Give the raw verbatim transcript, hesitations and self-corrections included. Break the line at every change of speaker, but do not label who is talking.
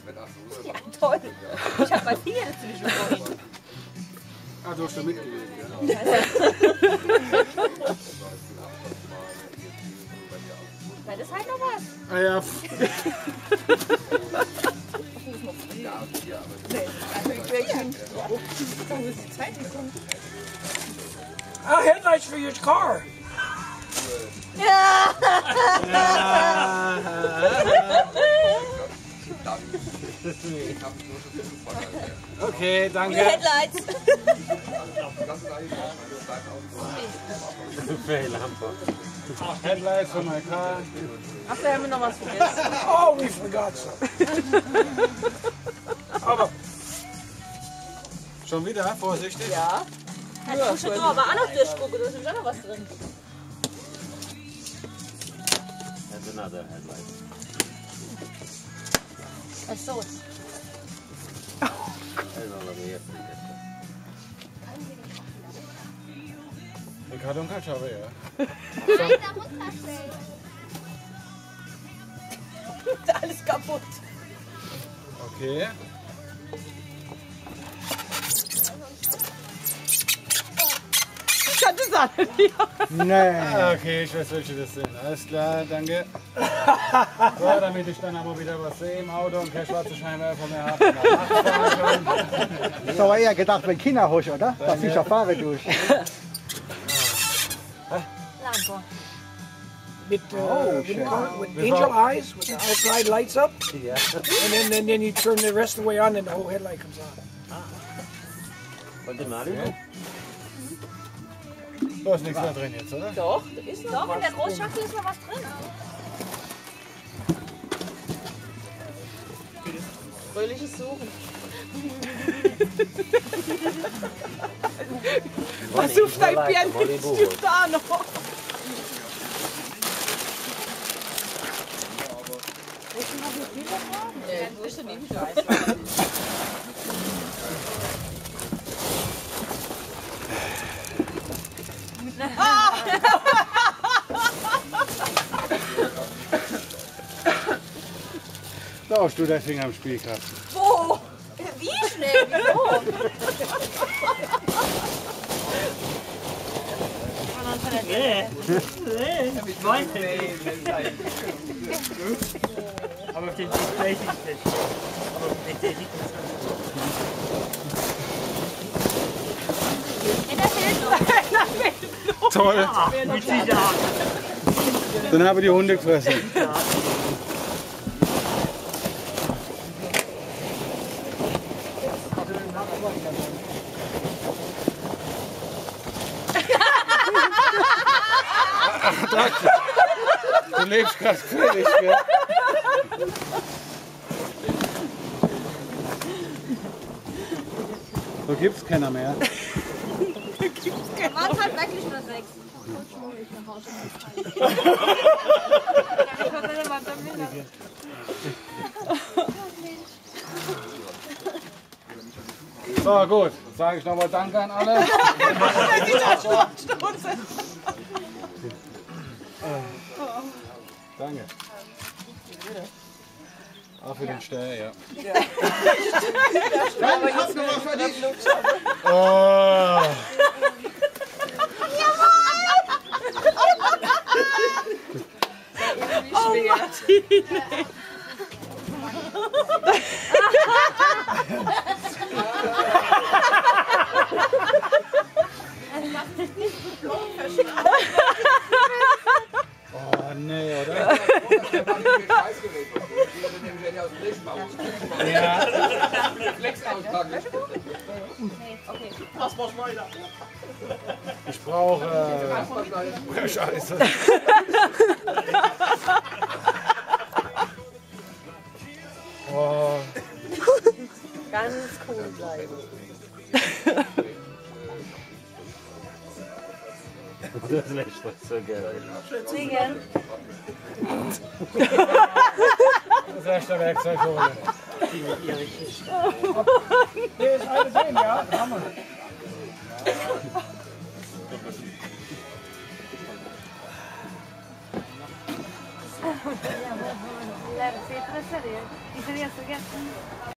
Ja, toll. Ich hab mein Finger dazwischen vorhin.
Ah, du hast schon mitgelegt, ja?
Nein, das ist halt noch was.
Ah ja.
Ah, headlights for your car.
Ja.
Okay, danke.
Headlights.
Headlights for my car.
Ach, da haben wir noch was vergessen.
Oh, we forgot something. Aber
Schon wieder? Vorsichtig.
Ja. Hat ja, schon aber auch noch durchgucken, da ist nämlich auch noch was drin.
That's another headlight.
Ach so.
Den Karton kann schauen, ja.
Nein, da muss das sein.
Alles kaputt.
Okay.
Ich kann das auch nicht.
Nee. Okay, ich weiß, welche das sind. Alles klar, danke. So, damit ich dann aber wieder was sehe im Auto und keine schwarze Scheinwerfer mehr habe.
Das war eher gedacht, wenn Kinder hoch, oder? Dass ich erfahre durch.
Lampe.
with, uh,
Oh,
what do you
shit.
call it? With angel eyes, with the outside lights up.
Yeah.
And then, then, then you turn the rest of the way on and the whole headlight comes on.
Und die Mario?
Da ist nichts mehr drin jetzt, oder?
Doch, da ist noch Doch, was in der Großschachtel ist noch was drin. Fröhliches Suchen. Was sucht dein Pianist da noch? Nee, wo ist denn die Scheiße?
Da hast du den Finger am Spiel gehabt.
Wo? Wie schnell? Wieso?
Nee. Nee. Ich weiß nicht. Aber auf den Display ist es nicht. Aber mit der liegt es
Toll.
mit Sicherheit.
Dann haben die Hunde gefressen. Du lebst gerade völlig, gell? So gibt's keiner mehr.
War es halt wirklich nur sechs.
So, gut. Sage ich nochmal Danke an alle. Danke. Auch für den Stern, ja. Oh.
Oh, Martin!
Oh, nee, oder? Ja. Ich brauche äh, Scheiße. Oh.
Ganz cool bleiben.
Das ist nicht so geil.
Singen.
Das erste Werkzeug holen.
Die mit ihrer Kiste.
Hier ist eine drin, ja? Hammer.
Deve ser para saber. E seria